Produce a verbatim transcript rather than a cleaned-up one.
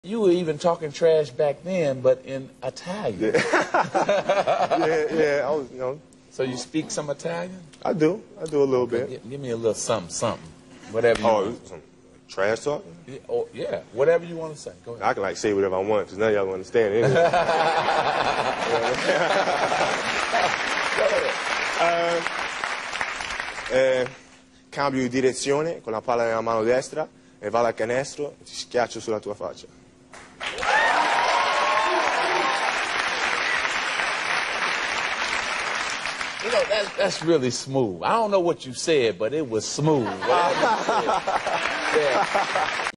You were even talking trash back then, but in Italian. Yeah, yeah, yeah, I was, you know. So you speak some Italian? I do. I do a little Okay, bit. give, give me a little something, something. Whatever you oh, want. some trash talk? Yeah, oh, yeah, whatever you want to say. Go ahead. I can, like, say whatever I want, because none of y'all will understand it anyway. uh, eh, cambio di direzione con la palla nella mano destra e vado al canestro e ti schiaccio sulla tua faccia. You know, that, that's really smooth. I don't know what you said, but it was smooth. Whatever you said. Yeah.